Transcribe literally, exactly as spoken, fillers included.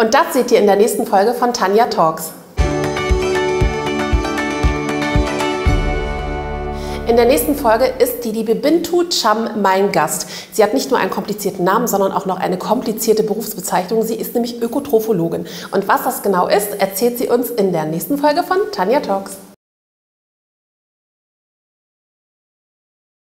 Und das seht ihr in der nächsten Folge von Tanja Talks. In der nächsten Folge ist die liebe Bintu Cham mein Gast. Sie hat nicht nur einen komplizierten Namen, sondern auch noch eine komplizierte Berufsbezeichnung. Sie ist nämlich Ökotrophologin. Und was das genau ist, erzählt sie uns in der nächsten Folge von Tanja Talks.